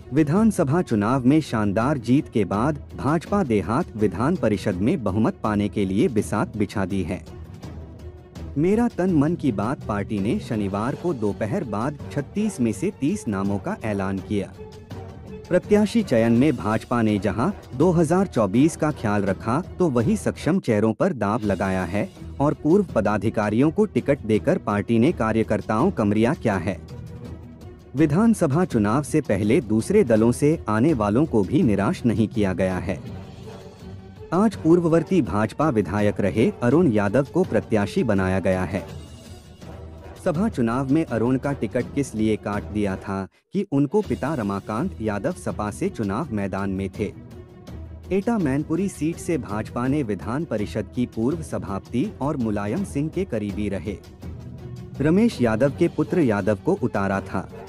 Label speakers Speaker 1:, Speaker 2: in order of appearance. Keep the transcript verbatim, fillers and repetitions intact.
Speaker 1: विधानसभा चुनाव में शानदार जीत के बाद भाजपा देहात विधान परिषद में बहुमत पाने के लिए बिसात बिछा दी है। मेरा तन मन की बात पार्टी ने शनिवार को दोपहर बाद छत्तीस में से तीस नामों का ऐलान किया। प्रत्याशी चयन में भाजपा ने जहां दो हज़ार चौबीस का ख्याल रखा तो वही सक्षम चेहरों पर दांव लगाया है और पूर्व पदाधिकारियों को टिकट देकर पार्टी ने कार्यकर्ताओं कमरिया क्या है। विधानसभा चुनाव से पहले दूसरे दलों से आने वालों को भी निराश नहीं किया गया है। आज पूर्ववर्ती भाजपा विधायक रहे अरुण यादव को प्रत्याशी बनाया गया है। सभा चुनाव में अरुण का टिकट किस लिए काट दिया था कि उनको पिता रमाकांत यादव सपा से चुनाव मैदान में थे। एटा मैनपुरी सीट से भाजपा ने विधान परिषद की पूर्व सभापति और मुलायम सिंह के करीबी रहे रमेश यादव के पुत्र यादव को उतारा था।